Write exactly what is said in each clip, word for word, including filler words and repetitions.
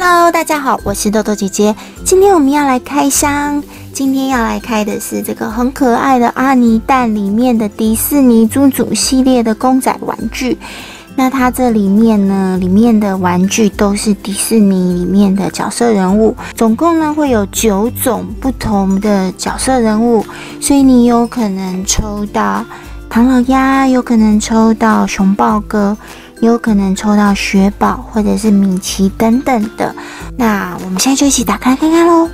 Hello， 大家好，我是豆豆姐姐。今天我们要来开箱，今天要来开的是这个很可爱的阿妮蛋里面的迪士尼猪组系列的公仔玩具。那它这里面呢，里面的玩具都是迪士尼里面的角色人物，总共呢会有九种不同的角色人物，所以你有可能抽到唐老鸭，有可能抽到熊抱哥，有可能抽到雪宝或者是米奇等等的。那我们现在就一起打开看看咯。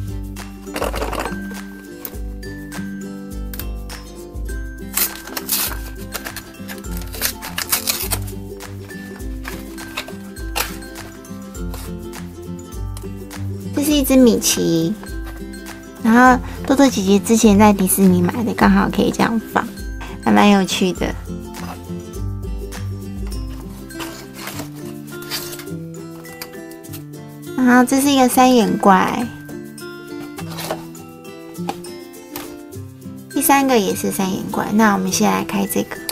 这是一只米奇，然后豆豆姐姐之前在迪士尼买的，刚好可以这样放，还蛮有趣的。然后这是一个三眼怪，第三个也是三眼怪。那我们先来开这个。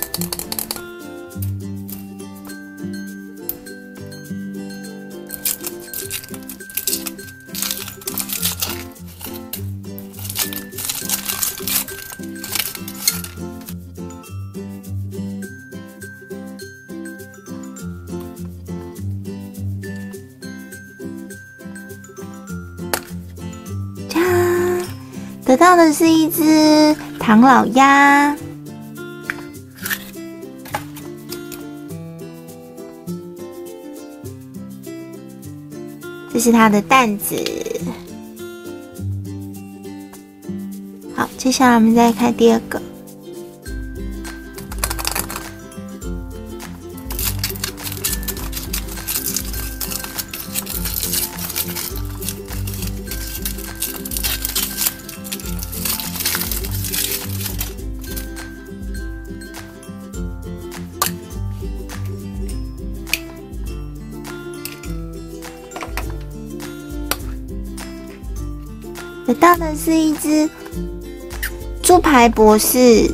得到的是一只唐老鸭，这是它的蛋子。好，接下来我们再开第二个。得到的是一只猪排博士，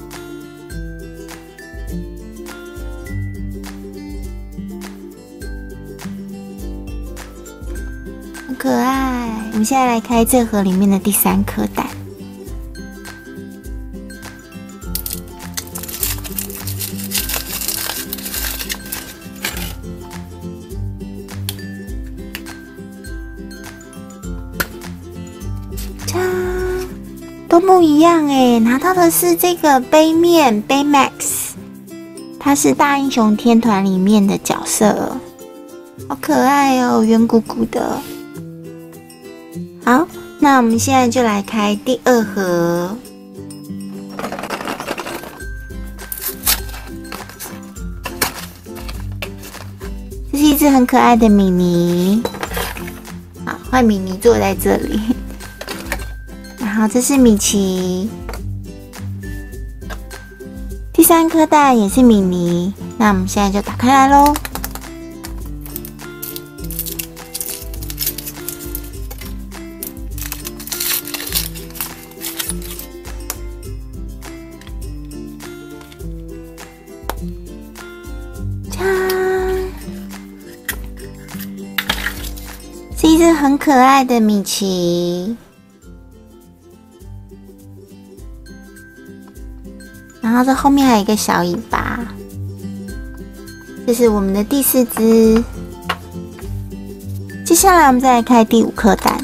很可爱。我们现在来开这盒里面的第三颗蛋。都不一样哎，拿到的是这个杯面杯 Max， 它是大英雄天团里面的角色，好可爱哦，圆鼓鼓的。好，那我们现在就来开第二盒。这是一只很可爱的米妮，好，换米妮坐在这里。好，这是米奇，第三颗蛋也是米妮。那我们现在就打开来咯。锵！是一只很可爱的米奇。然后这后面还有一个小尾巴，这是我们的第四只。接下来我们再来开第五颗蛋，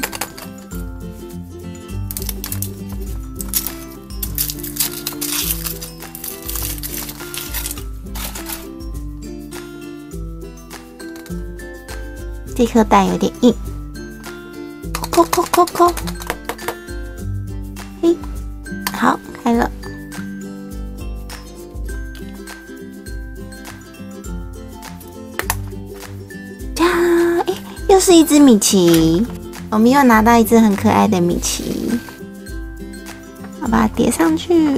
这颗蛋有点硬，扣扣扣扣扣，嘿，好，开了。又是一只米奇，我们又拿到一只很可爱的米奇，我把它叠上去。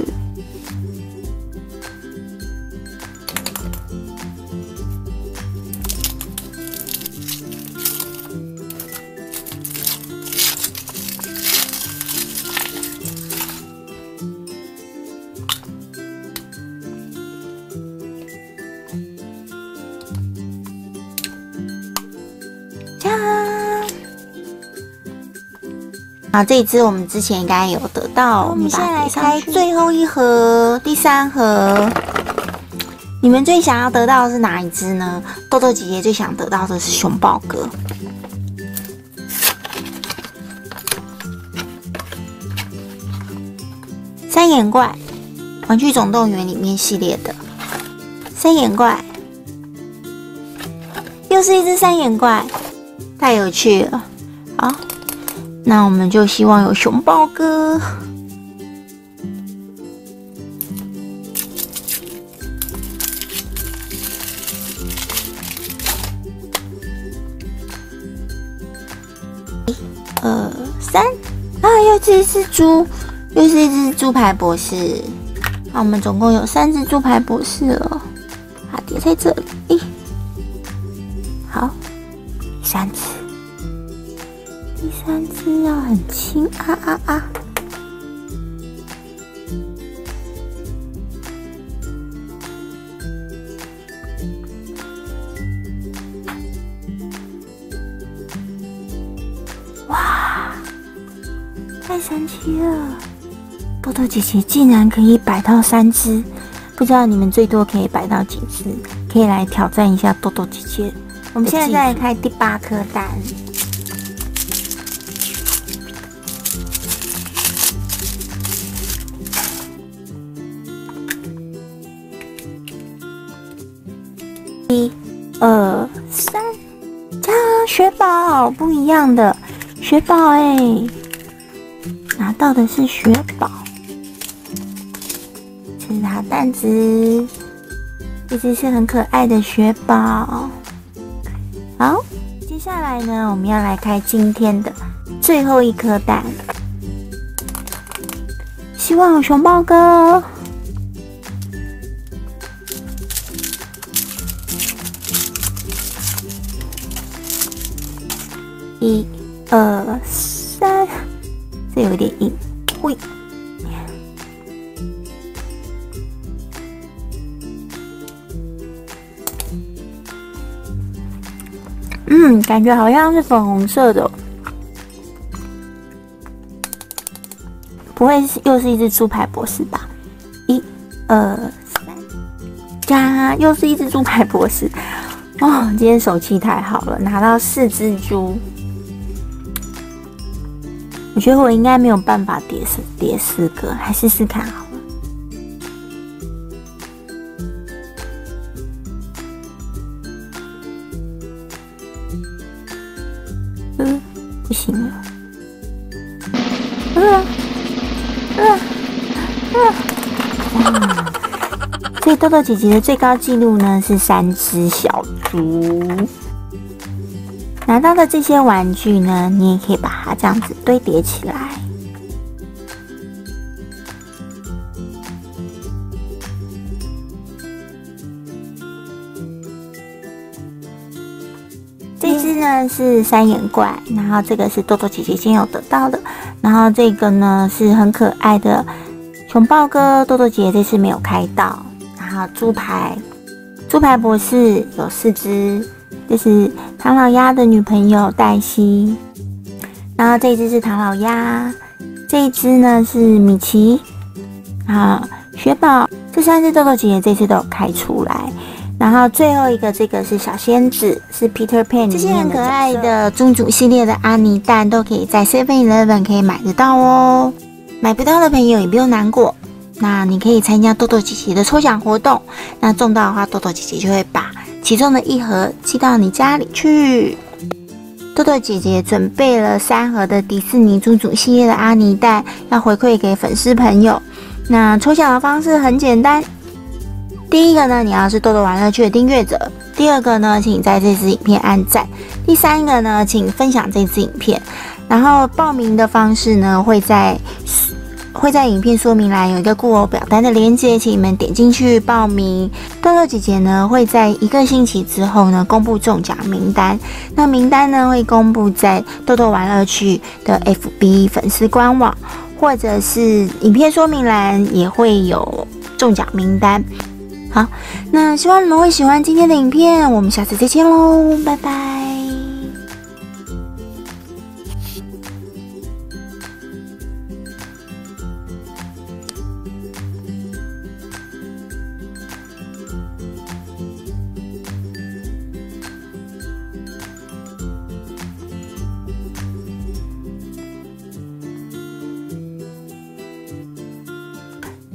呀！ 好，这一支我们之前应该有得到，我们现在来开最后一盒，第三盒。你们最想要得到的是哪一支呢？豆豆姐姐最想得到的是熊抱哥。三眼怪，《玩具总动员》里面系列的三眼怪，又是一只三眼怪，太有趣了。好，那我们就希望有熊抱哥。一、二、三，啊，又是一只猪。又是一只猪排博士，好，我们总共有三只猪排博士了，它叠在这里。好，第三只，第三只要很轻啊啊啊！哇，太神奇了！豆豆姐姐竟然可以摆到三只，不知道你们最多可以摆到几只？可以来挑战一下豆豆姐姐。我们现在再来开第八颗蛋。一、二、三，加雪宝，不一样的雪宝哎、欸，拿到的是雪宝。这是它蛋子，这只是很可爱的雪宝。好，接下来呢，我们要来开今天的最后一颗蛋，希望有熊抱哥。一、二、三，这有点硬，喂。嗯，感觉好像是粉红色的，不会是又是一只猪排博士吧？一、二、三，加，又是一只猪排博士。哦，今天手气太好了，拿到四只猪。我觉得我应该没有办法叠四叠四个，来试试看好了。嗯，不行了。呃呃呃，哇！所以豆豆姐姐的最高纪录呢是三只小猪。拿到的这些玩具呢，你也可以把它这样子堆叠起来。这只呢是三眼怪，然后这个是豆豆姐姐今天有得到的，然后这个呢是很可爱的熊抱哥，豆豆姐姐这次没有开到。然后猪排，猪排博士有四只。这是唐老鸭的女朋友黛西，然后这一只是唐老鸭，这一只呢是米奇，啊，雪宝，这三只豆豆姐姐这次都有开出来，然后最后一个这个是小仙子，是 Peter Pan 这些很可爱的宗主系列的阿尼蛋都可以在 seven eleven 可以买得到哦，买不到的朋友也不用难过。那你可以参加豆豆姐姐的抽奖活动，那中到的话，豆豆姐姐就会把其中的一盒寄到你家里去。豆豆姐姐准备了三盒的迪士尼猪主系列的阿尼蛋，要回馈给粉丝朋友。那抽奖的方式很简单，第一个呢，你要是豆豆玩乐趣的订阅者；第二个呢，请在这支影片按赞；第三个呢，请分享这支影片。然后报名的方式呢，会在会在影片说明栏有一个固偶表单的连结，请你们点进去报名。豆豆姐姐呢会在一个星期之后呢公布中奖名单，那名单呢会公布在豆豆玩乐趣的 F B 粉丝官网，或者是影片说明栏也会有中奖名单。好，那希望你们会喜欢今天的影片，我们下次再见喽，拜拜。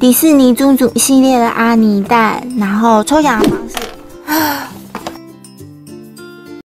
迪士尼猪组系列的阿尼蛋，然后抽奖的方式。